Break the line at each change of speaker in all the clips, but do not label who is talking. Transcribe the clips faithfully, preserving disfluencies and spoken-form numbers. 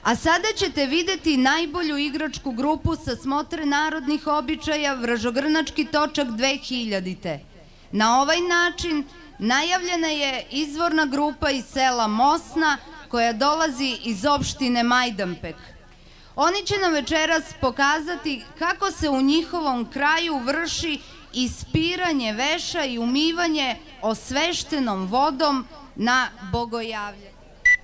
A sada ćete videti najbolju igračku grupu sa Smotre narodnih običaja Vražogrnački točak dve hiljadite. Na ovaj način najavljena je izvorna grupa iz sela Mosna koja dolazi iz opštine Majdanpek. Oni će nam večeras pokazati kako se u njihovom kraju vrši ispiranje veša i umivanje osveštenom vodom na bogojavlje.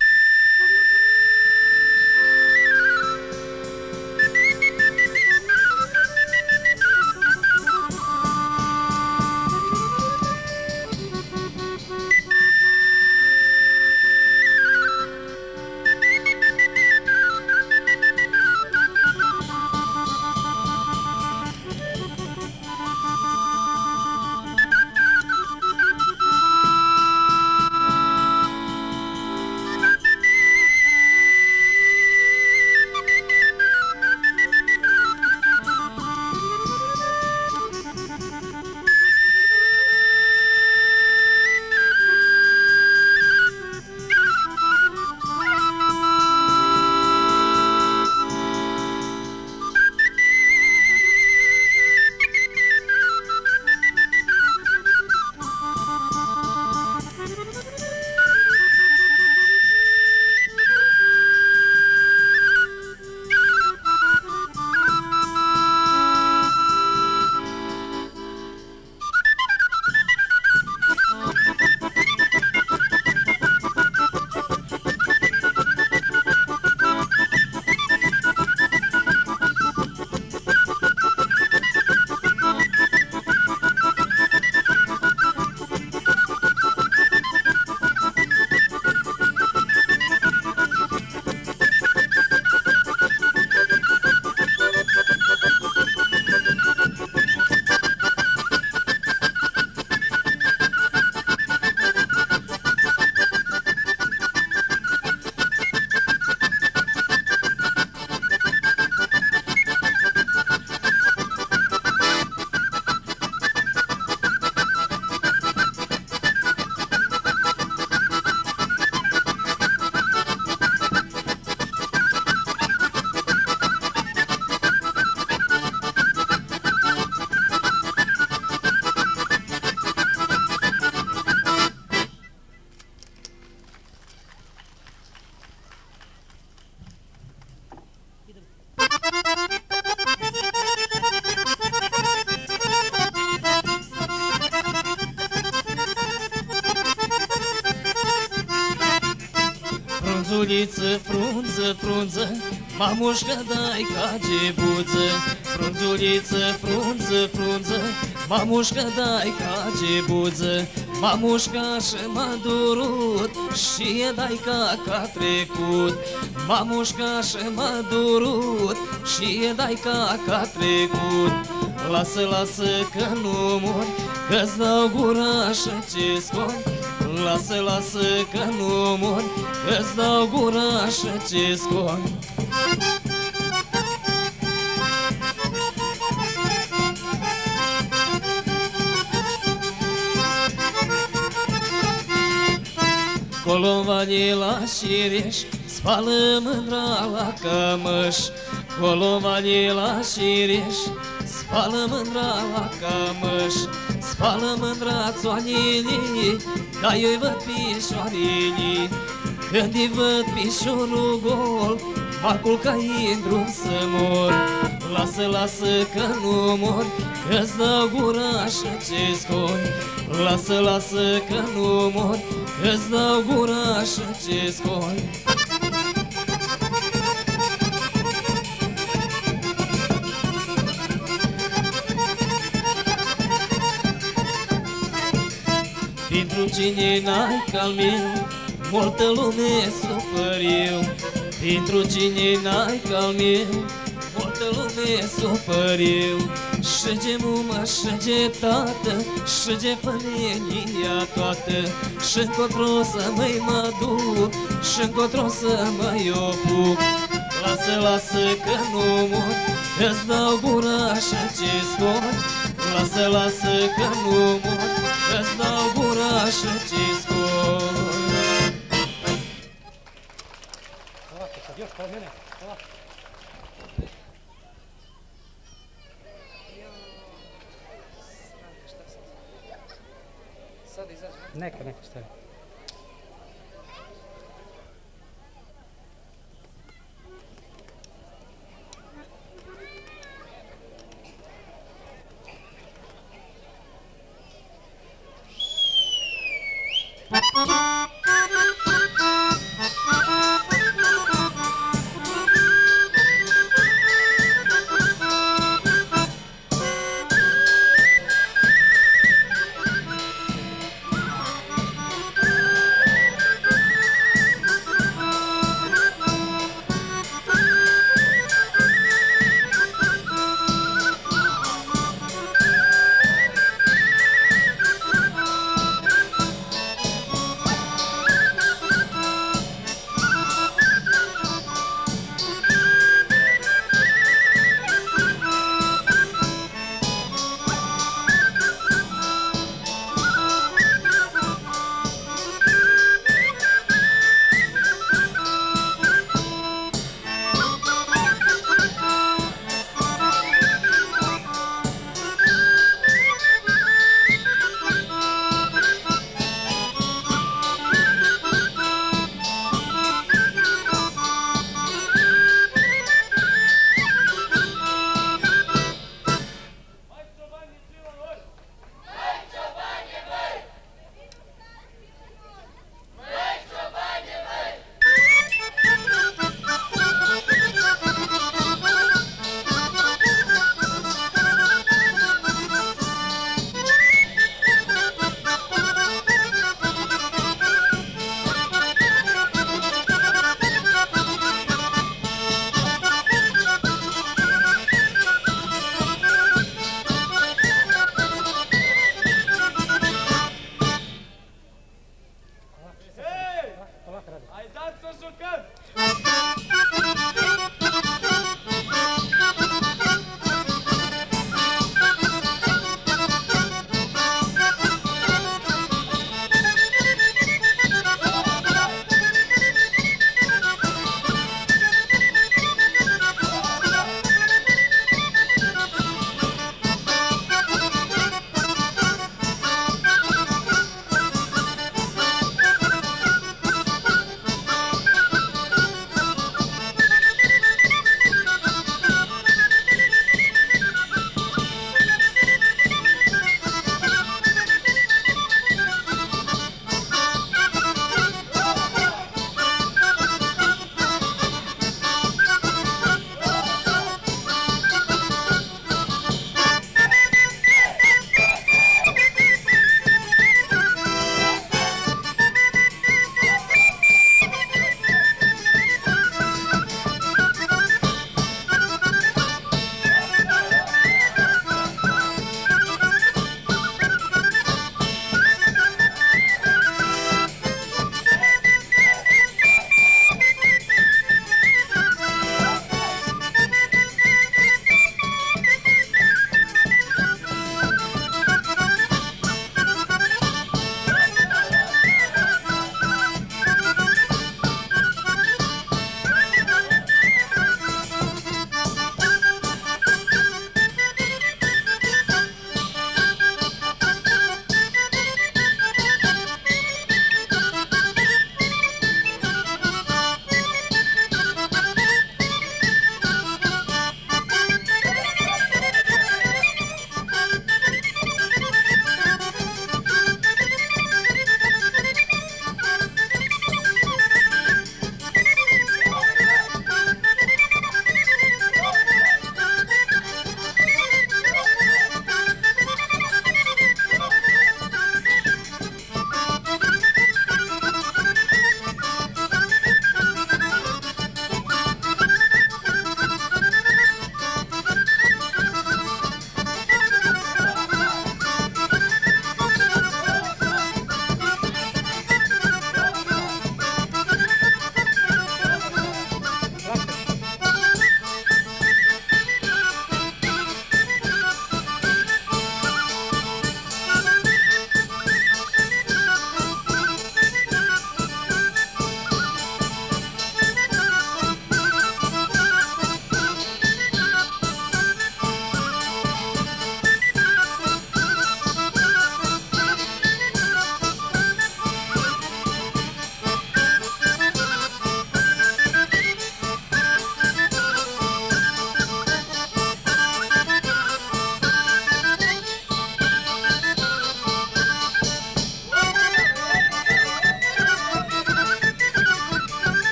Frunzuliță, frunză, frunză, mamușcă dai ca gebuță. Frunzuliță, frunză, frunză, mamușcă dai ca gebuță. Mamușca și-m-a durut și e dai ca ca trecut. Mamușca și-m-a durut și e dai ca ca trecut. Lasă, lasă că nu mori, că-ți dau gura și ce scori. Lasă, lasă că nu mori, că-ți dau gura și ce scori. Colovanie la șireș, spală mândra la cămăș. Colovanie la șireș, spală mândra la cămăș. Spală mândra țoanilii, dar eu-i văd pișoarelii. Când-i văd pișorul gol, m-a culcat-i în drum să mor. Lasă, lasă că nu mori, că-ți dau gura și ce scori. Lasă, lasă că nu mori, că-ți dau gura și ce scori. Pentru cine n-ai ca-l meu, multă lume sufăr eu. Pentru cine n-ai ca-l meu, multă lume sufăr eu. Și ce mumă, și ce tată, și ce familia toată. Și încotro să mă-i mă duc, și încotro să mă-i opuc. Lasă, lasă că nu mor, că-ți dau gura și ce scori. Lasă, lasă că nu mor, că-ți dau gura și ce scori.
Pored mene, ovako.
Sad izađe.
Neka, neka, stavi.
Thank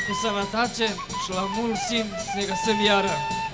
cu sănătate și la mulți ani să ne găsim iară.